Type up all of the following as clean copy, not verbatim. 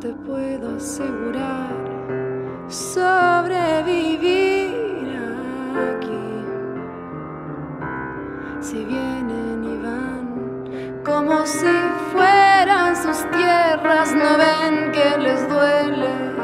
te puedo asegurar sobrevivir aquí. Si vienen y van como si fueran sus tierras, no ven que les duele.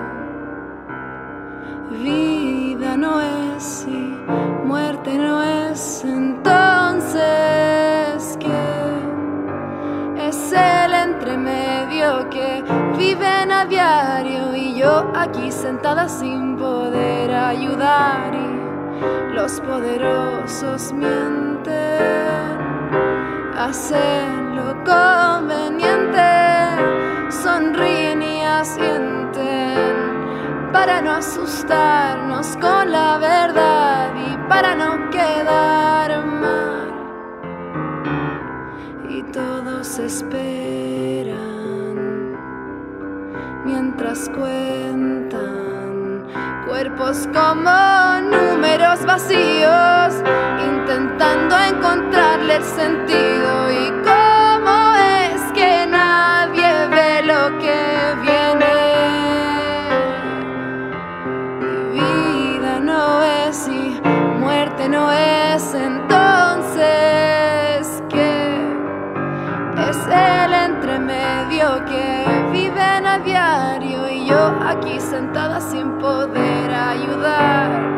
Vida no es y muerte no es, entonces ¿qué? Es el entremedio que viven a diario y yo aquí sentada sin poder ayudar, y los poderosos mienten, hacen lo conveniente, sonríen y asienten para no asustarnos con la verdad y para no quedar mal. Y todos esperan mientras cuentan cuerpos como números vacíos, intentando encontrarle el sentido. ¿Y cómo es que nadie ve lo que viene? Y vida no es y muerte no es, entonces ¿qué? Es el entremedio que viven a diario y yo aquí sentada sin poder ayudar.